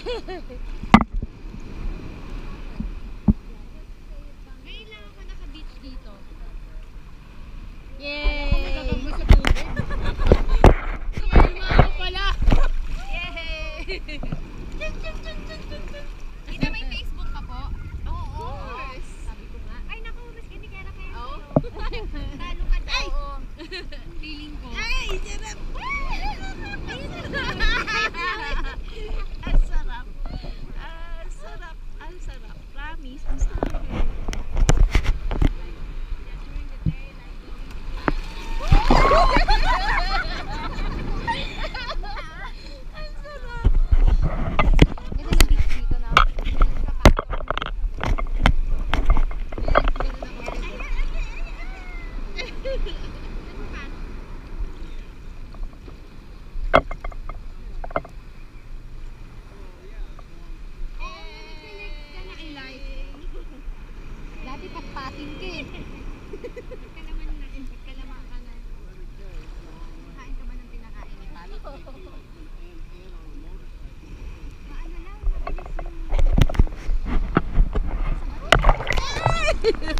Ngayon lang ako naka-beach dito. Yay! Nagagam mo sa tubig. Kumalma ako pala. Yay! Kita may Facebook ka po? Oo. Sabi ko nga. Ay, naku, mas kinikera kayo. Oo. Talo ka daw. Oo. Feeling ko. Ay, sarap! Ang sarap. Ang sarap. Ang sarap. Promise. Ang sarap. Ang sarap. Ganda na beach dito na. Dati patpatin ka eh. Pagkalaman na. Pagkalaman ka na. Kain ka ba ng pinakain ni Papi? Maano lang, mabilis yung...